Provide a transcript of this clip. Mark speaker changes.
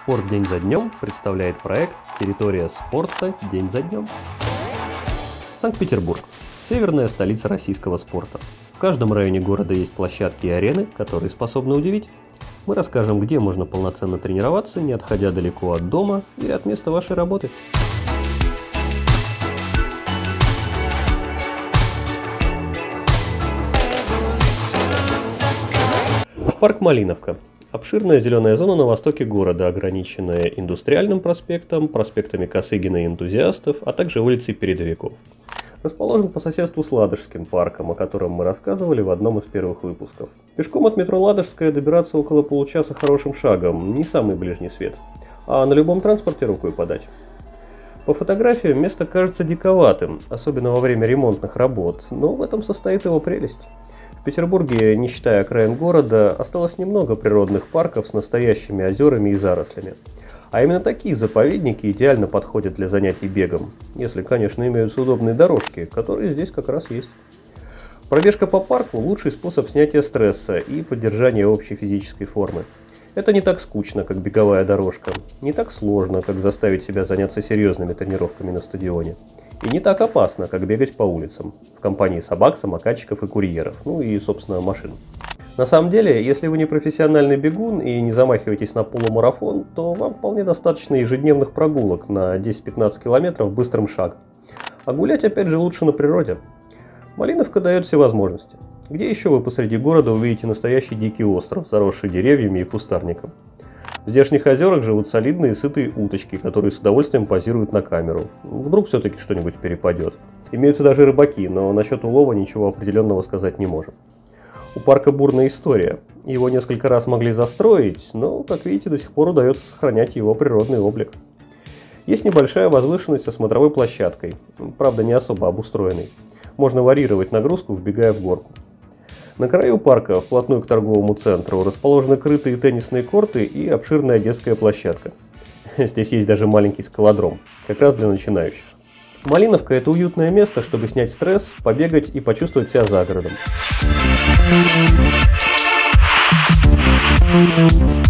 Speaker 1: Спорт день за днем представляет проект «Территория спорта день за днем». Санкт-Петербург – северная столица российского спорта. В каждом районе города есть площадки и арены, которые способны удивить. Мы расскажем, где можно полноценно тренироваться, не отходя далеко от дома или от места вашей работы. Парк Малиновка. Обширная зеленая зона на востоке города, ограниченная Индустриальным проспектом, проспектами Косыгина и Энтузиастов, а также улицей Передовиков. Расположен по соседству с Ладожским парком, о котором мы рассказывали в одном из первых выпусков. Пешком от метро Ладожская добираться около получаса хорошим шагом, не самый ближний свет, а на любом транспорте рукой подать. По фотографиям место кажется диковатым, особенно во время ремонтных работ, но в этом состоит его прелесть. В Петербурге, не считая окраин города, осталось немного природных парков с настоящими озерами и зарослями. А именно такие заповедники идеально подходят для занятий бегом, если, конечно, имеются удобные дорожки, которые здесь как раз есть. Пробежка по парку – лучший способ снятия стресса и поддержания общей физической формы. Это не так скучно, как беговая дорожка, не так сложно, как заставить себя заняться серьезными тренировками на стадионе, и не так опасно, как бегать по улицам, в компании собак, самокатчиков и курьеров, ну и, собственно, машин. На самом деле, если вы не профессиональный бегун и не замахиваетесь на полумарафон, то вам вполне достаточно ежедневных прогулок на 10-15 километров быстрым шагом. А гулять, опять же, лучше на природе. Малиновка дает все возможности. Где еще вы посреди города увидите настоящий дикий остров, заросший деревьями и кустарником? В здешних озерах живут солидные сытые уточки, которые с удовольствием позируют на камеру. Вдруг все-таки что-нибудь перепадет. Имеются даже рыбаки, но насчет улова ничего определенного сказать не можем. У парка бурная история. Его несколько раз могли застроить, но, как видите, до сих пор удается сохранять его природный облик. Есть небольшая возвышенность со смотровой площадкой, правда не особо обустроенной. Можно варьировать нагрузку, вбегая в горку. На краю парка, вплотную к торговому центру, расположены крытые теннисные корты и обширная детская площадка. Здесь есть даже маленький скалодром, как раз для начинающих. Малиновка – это уютное место, чтобы снять стресс, побегать и почувствовать себя за городом.